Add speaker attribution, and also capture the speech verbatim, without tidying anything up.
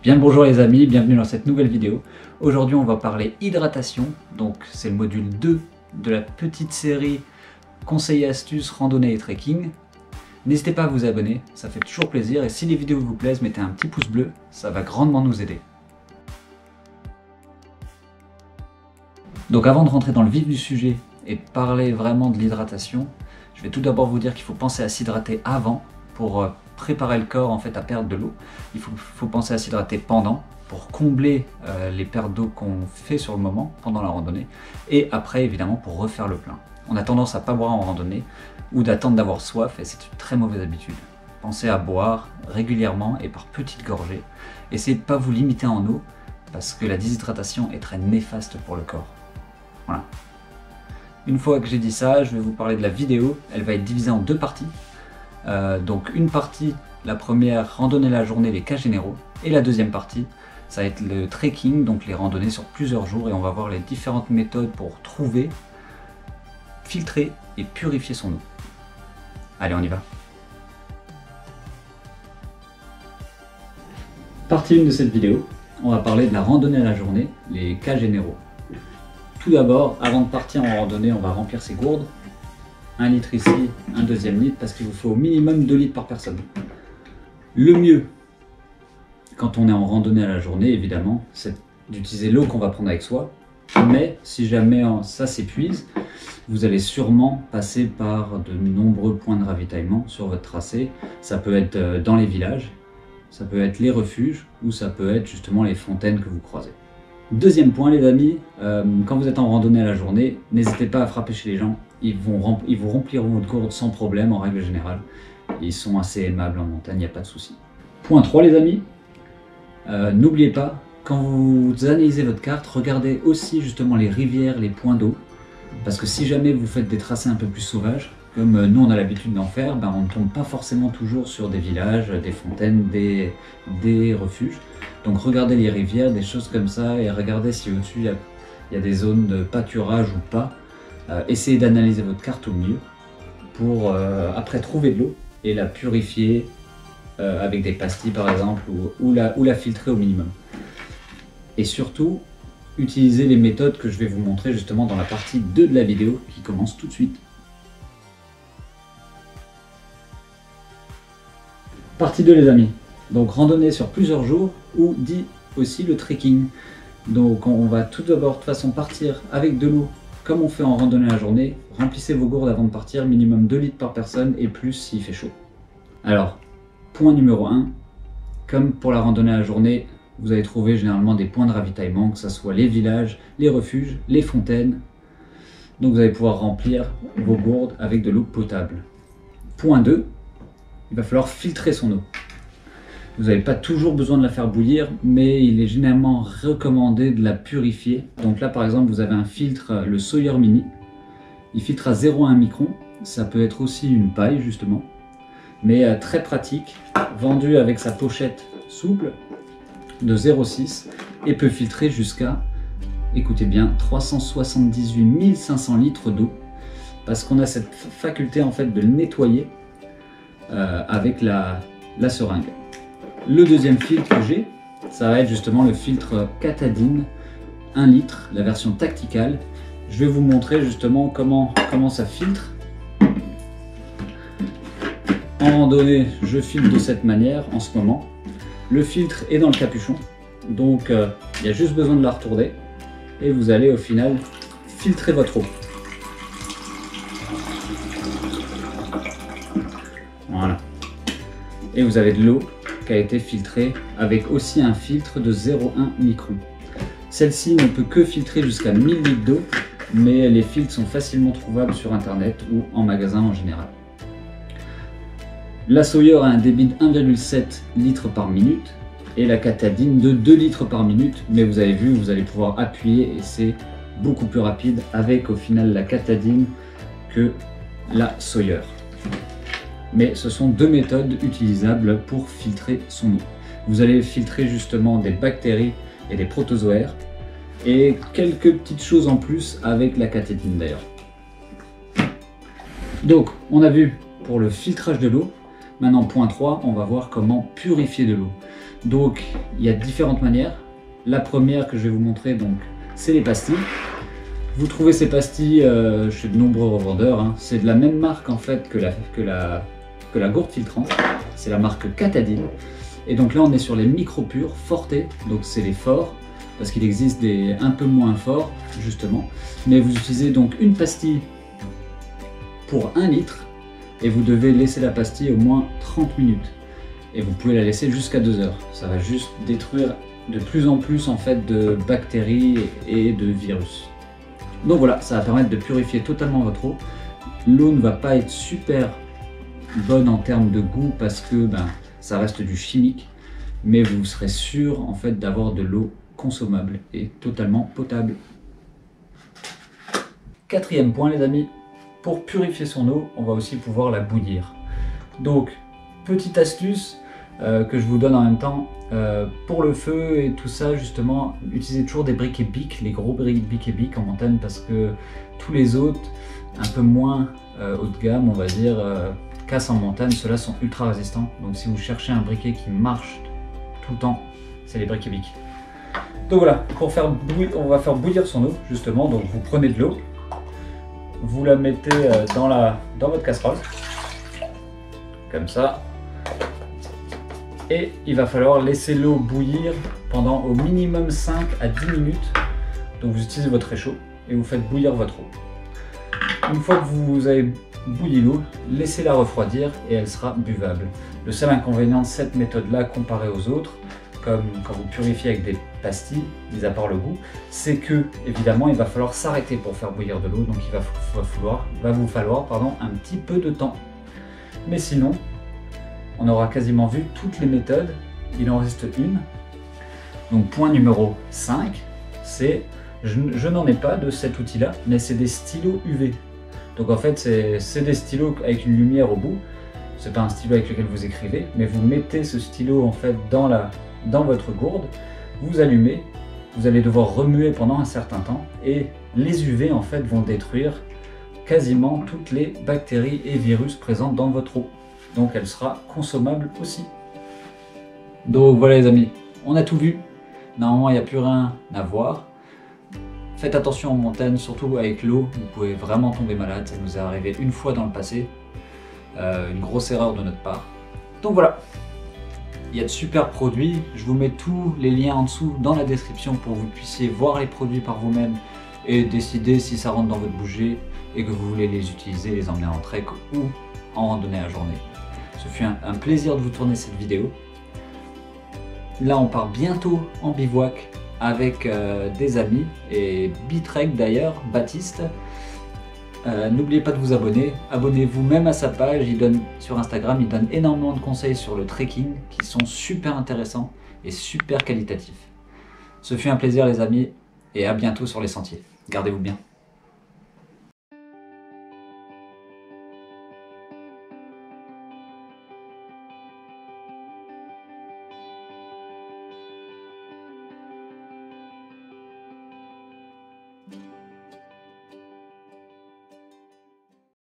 Speaker 1: Bien le bonjour les amis, bienvenue dans cette nouvelle vidéo. Aujourd'hui on va parler hydratation, donc c'est le module deux de la petite série conseils et astuces, randonnée et trekking. N'hésitez pas à vous abonner, ça fait toujours plaisir et si les vidéos vous plaisent, mettez un petit pouce bleu, ça va grandement nous aider. Donc avant de rentrer dans le vif du sujet et parler vraiment de l'hydratation, je vais tout d'abord vous dire qu'il faut penser à s'hydrater avant pour préparer le corps en fait à perdre de l'eau. Il faut, faut penser à s'hydrater pendant pour combler euh, les pertes d'eau qu'on fait sur le moment pendant la randonnée et après évidemment pour refaire le plein. On a tendance à pas boire en randonnée ou d'attendre d'avoir soif et c'est une très mauvaise habitude. Pensez à boire régulièrement et par petites gorgées. Essayez de ne pas vous limiter en eau parce que la déshydratation est très néfaste pour le corps. Voilà. Une fois que j'ai dit ça, je vais vous parler de la vidéo. Elle va être divisée en deux parties. Euh, donc une partie, la première, randonnée la journée, les cas généraux. Et la deuxième partie, ça va être le trekking, donc les randonnées sur plusieurs jours. Et on va voir les différentes méthodes pour trouver, filtrer et purifier son eau. Allez, on y va. Partie un de cette vidéo, on va parler de la randonnée à la journée, les cas généraux. Tout d'abord, avant de partir en randonnée, on va remplir ses gourdes. Un litre ici, un deuxième litre, parce qu'il vous faut au minimum deux litres par personne. Le mieux, quand on est en randonnée à la journée, évidemment, c'est d'utiliser l'eau qu'on va prendre avec soi. Mais si jamais ça s'épuise, vous allez sûrement passer par de nombreux points de ravitaillement sur votre tracé. Ça peut être dans les villages, ça peut être les refuges, ou ça peut être justement les fontaines que vous croisez. Deuxième point les amis, euh, quand vous êtes en randonnée à la journée, n'hésitez pas à frapper chez les gens, ils, vont ils vous rempliront votre gourde sans problème en règle générale. Ils sont assez aimables en montagne, il n'y a pas de souci. Point trois les amis, euh, n'oubliez pas, quand vous analysez votre carte, regardez aussi justement les rivières, les points d'eau, parce que si jamais vous faites des tracés un peu plus sauvages, comme nous on a l'habitude d'en faire, ben on ne tombe pas forcément toujours sur des villages, des fontaines, des, des refuges. Donc regardez les rivières, des choses comme ça, et regardez si au-dessus il y, y a des zones de pâturage ou pas. Euh, essayez d'analyser votre carte au mieux pour euh, après trouver de l'eau et la purifier euh, avec des pastilles par exemple, ou, ou, la, ou la filtrer au minimum. Et surtout, utilisez les méthodes que je vais vous montrer justement dans la partie deux de la vidéo qui commence tout de suite. Partie deux les amis, donc randonnée sur plusieurs jours ou dit aussi le trekking. Donc on va tout d'abord de toute façon partir avec de l'eau comme on fait en randonnée la journée. Remplissez vos gourdes avant de partir, minimum deux litres par personne et plus s'il fait chaud. Alors, point numéro un, comme pour la randonnée à la journée, vous allez trouver généralement des points de ravitaillement, que ce soit les villages, les refuges, les fontaines. Donc vous allez pouvoir remplir vos gourdes avec de l'eau potable. Point deux, il va falloir filtrer son eau. Vous n'avez pas toujours besoin de la faire bouillir, mais il est généralement recommandé de la purifier. Donc là par exemple, vous avez un filtre, le Sawyer Mini. Il filtre à zéro virgule un micron. Ça peut être aussi une paille justement, mais très pratique, vendu avec sa pochette souple de zéro virgule six et peut filtrer jusqu'à, écoutez bien, trois cent soixante-dix-huit mille cinq cents litres d'eau, parce qu'on a cette faculté en fait de le nettoyer euh, avec la, la seringue. Le deuxième filtre que j'ai, ça va être justement le filtre Katadyn un litre, la version tacticale. Je vais vous montrer justement comment, comment ça filtre. En randonnée, je filtre de cette manière en ce moment. Le filtre est dans le capuchon, donc euh, il y a juste besoin de la retourner et vous allez au final filtrer votre eau. Voilà. Et vous avez de l'eau qui a été filtrée avec aussi un filtre de zéro virgule un micron. Celle-ci ne peut que filtrer jusqu'à mille litres d'eau, mais les filtres sont facilement trouvables sur internet ou en magasin en général. La Sawyer a un débit de un virgule sept litres par minute et la Katadyn de deux litres par minute, mais vous avez vu, vous allez pouvoir appuyer et c'est beaucoup plus rapide avec au final la Katadyn que la Sawyer. Mais ce sont deux méthodes utilisables pour filtrer son eau. Vous allez filtrer justement des bactéries et des protozoaires et quelques petites choses en plus avec la Katadyn d'ailleurs. Donc on a vu pour le filtrage de l'eau. Maintenant point trois, on va voir comment purifier de l'eau. Donc il y a différentes manières. La première que je vais vous montrer, donc, c'est les pastilles. Vous trouvez ces pastilles euh, chez de nombreux revendeurs, hein. C'est de la même marque en fait que la, que la, que la gourde filtrante, c'est la marque Catadine. Et donc là on est sur les micro-purs Forte, donc c'est les forts, parce qu'il existe des un peu moins forts justement. Mais vous utilisez donc une pastille pour un litre et vous devez laisser la pastille au moins trente minutes. Et vous pouvez la laisser jusqu'à deux heures. Ça va juste détruire de plus en plus en fait de bactéries et de virus. Donc voilà, ça va permettre de purifier totalement votre eau. L'eau ne va pas être super bonne en termes de goût parce que ben, ça reste du chimique, mais vous serez sûr en fait d'avoir de l'eau consommable et totalement potable. Quatrième point les amis, pour purifier son eau, on va aussi pouvoir la bouillir. Donc, petite astuce euh, que je vous donne en même temps, euh, pour le feu et tout ça justement, utilisez toujours des briquets Bic, les gros briquets Bic en montagne, parce que tous les autres, un peu moins euh, haut de gamme on va dire, euh, casse en montagne, ceux-là sont ultra résistants. Donc si vous cherchez un briquet qui marche tout le temps, c'est les briquets Bic. Donc voilà, pour faire bouillir, on va faire bouillir son eau justement. Donc vous prenez de l'eau, vous la mettez dans, la, dans votre casserole, comme ça, et il va falloir laisser l'eau bouillir pendant au minimum cinq à dix minutes. Donc vous utilisez votre réchaud et vous faites bouillir votre eau. Une fois que vous avez bouilli l'eau, laissez-la refroidir et elle sera buvable. Le seul inconvénient de cette méthode-là comparée aux autres, comme quand vous purifiez avec des pastilles, mis à part le goût, c'est que évidemment il va falloir s'arrêter pour faire bouillir de l'eau, donc il va, va, falloir, va vous falloir pardon, un petit peu de temps. Mais sinon, on aura quasiment vu toutes les méthodes, il en reste une. Donc point numéro cinq, c'est je, je n'en ai pas de cet outil-là, mais c'est des stylos U V. Donc en fait c'est des stylos avec une lumière au bout. C'est pas un stylo avec lequel vous écrivez, mais vous mettez ce stylo en fait dans la dans votre gourde, vous allumez, vous allez devoir remuer pendant un certain temps et les U V en fait vont détruire quasiment toutes les bactéries et virus présentes dans votre eau. Donc elle sera consommable aussi. Donc voilà les amis, on a tout vu. Normalement il n'y a plus rien à voir. Faites attention en montagne, surtout avec l'eau, vous pouvez vraiment tomber malade. Ça nous est arrivé une fois dans le passé. Euh, une grosse erreur de notre part. Donc voilà. Il y a de super produits, je vous mets tous les liens en dessous dans la description pour que vous puissiez voir les produits par vous-même et décider si ça rentre dans votre budget et que vous voulez les utiliser, les emmener en trek ou en randonnée à journée. Ce fut un, un plaisir de vous tourner cette vidéo. Là on part bientôt en bivouac avec euh, des amis et Bitrek d'ailleurs, Baptiste. Euh, N'oubliez pas de vous abonner, abonnez-vous même à sa page, il donne sur Instagram, il donne énormément de conseils sur le trekking qui sont super intéressants et super qualitatifs. Ce fut un plaisir les amis et à bientôt sur les sentiers. Gardez-vous bien.